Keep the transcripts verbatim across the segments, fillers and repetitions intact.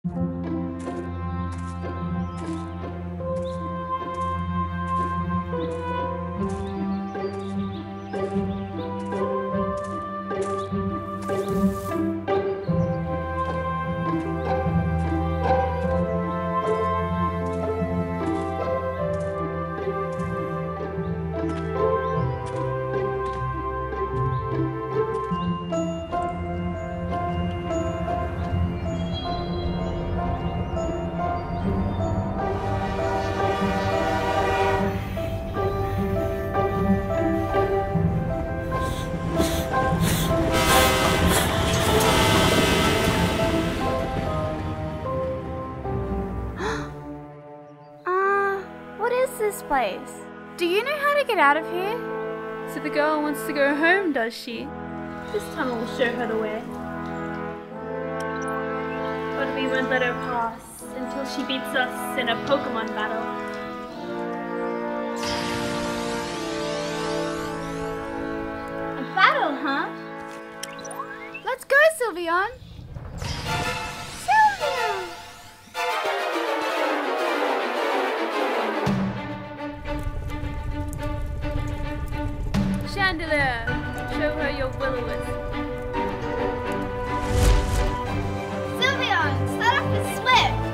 Place. Do you know how to get out of here? So the girl wants to go home, does she? This tunnel will show her the way. But we won't let her pass until she beats us in a Pokémon battle. A battle, huh? Let's go, Sylveon! Sylveon! Chandelier, show her your will-o-wisp. Sylveon, start off with Swift.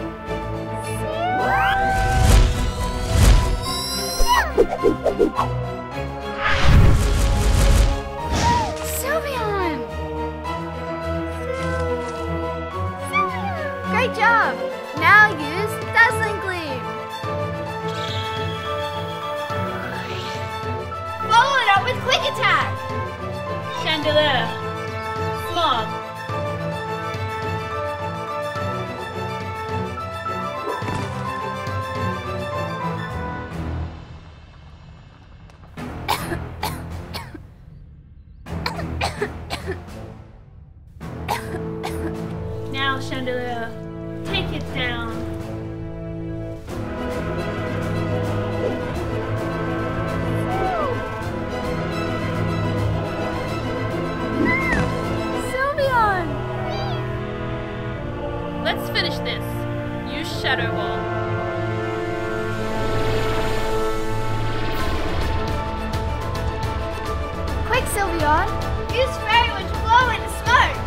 Sylveon! Great job! Now use Dazzling Gleam. Follow it up with Quick Attack! Chandelier, Smog. Now, Chandelier, take it down. Let's finish this. Use Shadow Ball. Quick, Sylveon! Use Fairy to blow into smoke!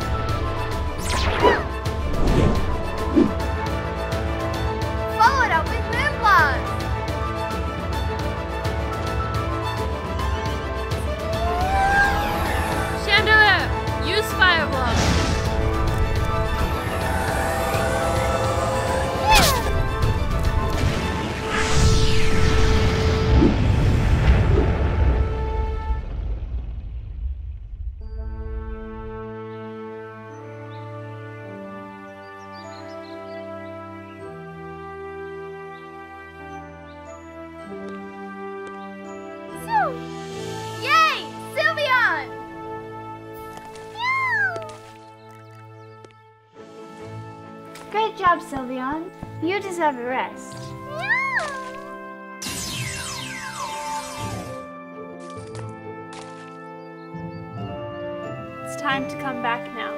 Follow it up with Moonblast! Chandelier, use Fire Block. Yay! Sylveon! Great job, Sylveon. You deserve a rest. It's time to come back now.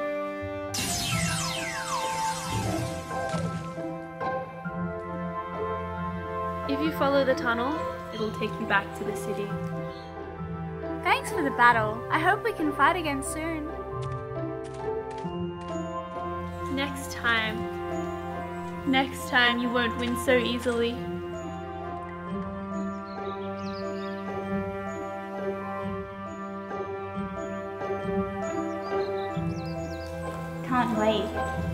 If you follow the tunnel, it'll take you back to the city. Thanks for the battle. I hope we can fight again soon. Next time. Next time you won't win so easily. Can't wait.